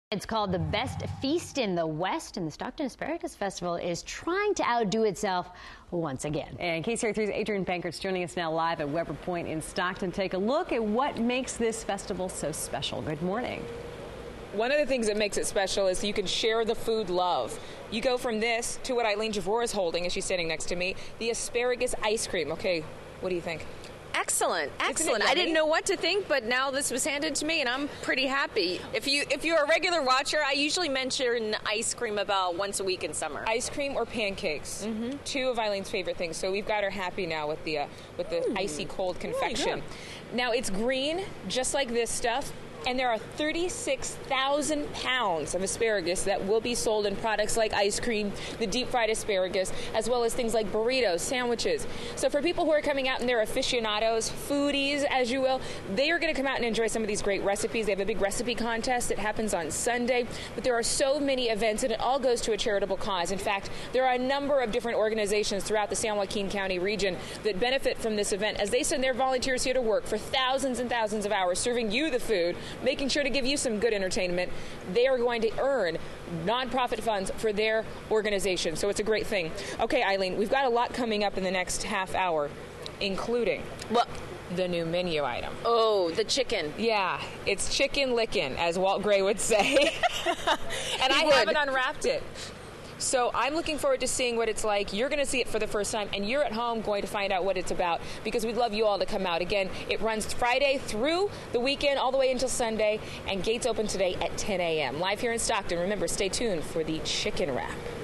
It's called the Best Feast in the West, and the Stockton Asparagus Festival is trying to outdo itself once again. And KCRA3's Adrian Bankert's joining us now live at Weber Point in Stockton. Take a look at what makes this festival so special. Good morning. One of the things that makes it special is you can share the food love. You go from this to what Eileen Javor is holding as she's standing next to me, the asparagus ice cream. Okay, what do you think? Excellent, excellent. I didn't know what to think, but now this was handed to me, and I'm pretty happy. If you're a regular watcher, I usually mention ice cream about once a week in summer. Ice cream or pancakes, two of Eileen's favorite things. So we've got her happy now with the icy cold confection. Now it's green, just like this stuff. And there are 36,000 pounds of asparagus that will be sold in products like ice cream, the deep fried asparagus, as well as things like burritos, sandwiches. So for people who are coming out and they're aficionados, foodies, as you will, they are going to come out and enjoy some of these great recipes. They have a big recipe contest that happens on Sunday. But there are so many events, and it all goes to a charitable cause. In fact, there are a number of different organizations throughout the San Joaquin County region that benefit from this event as they send their volunteers here to work for thousands and thousands of hours serving you the food, making sure to give you some good entertainment. They are going to earn nonprofit funds for their organization. So it's a great thing. Okay, Eileen, we've got a lot coming up in the next half hour, including the new menu item. Oh, the chicken. Yeah, it's chicken lickin', as Walt Gray would say. And I haven't unwrapped it. So I'm looking forward to seeing what it's like. You're going to see it for the first time, and you're at home going to find out what it's about, because we'd love you all to come out. Again, it runs Friday through the weekend, all the way until Sunday, and gates open today at 10 a.m. Live here in Stockton. Remember, stay tuned for the chicken wrap.